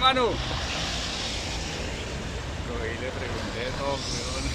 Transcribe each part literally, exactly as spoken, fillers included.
hermano? Cogí y le pregunté todo, weón.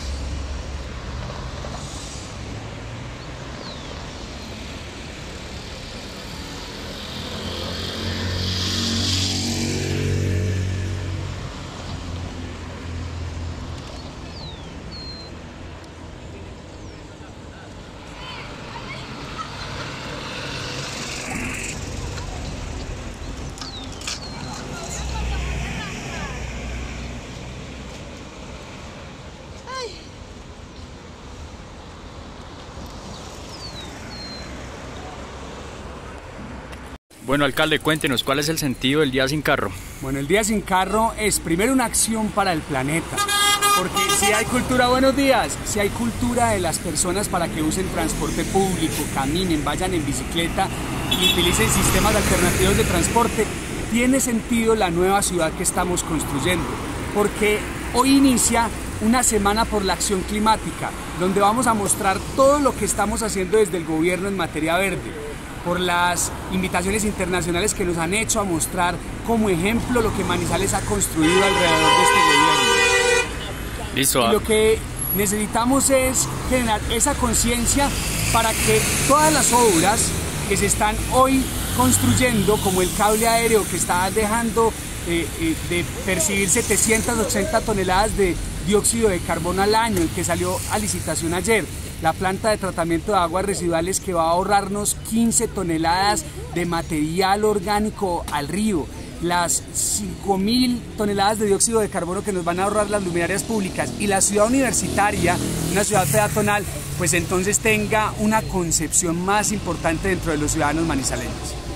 Bueno, alcalde, cuéntenos, ¿cuál es el sentido del Día Sin Carro? Bueno, el Día Sin Carro es primero una acción para el planeta, porque si hay cultura, buenos días, si hay cultura de las personas para que usen transporte público, caminen, vayan en bicicleta y utilicen sistemas alternativos de transporte, tiene sentido la nueva ciudad que estamos construyendo, porque hoy inicia una semana por la acción climática, donde vamos a mostrar todo lo que estamos haciendo desde el gobierno en materia verde, por las invitaciones internacionales que nos han hecho a mostrar como ejemplo lo que Manizales ha construido alrededor de este gobierno. Listo. Y lo que necesitamos es generar esa conciencia para que todas las obras que se están hoy construyendo, como el cable aéreo que está dejando eh, eh, de percibir setecientas ochenta toneladas de dióxido de carbono al año, el que salió a licitación ayer, la planta de tratamiento de aguas residuales que va a ahorrarnos quince toneladas de material orgánico al río, las cinco mil toneladas de dióxido de carbono que nos van a ahorrar las luminarias públicas y la ciudad universitaria, una ciudad peatonal, pues entonces tenga una concepción más importante dentro de los ciudadanos manizaleños.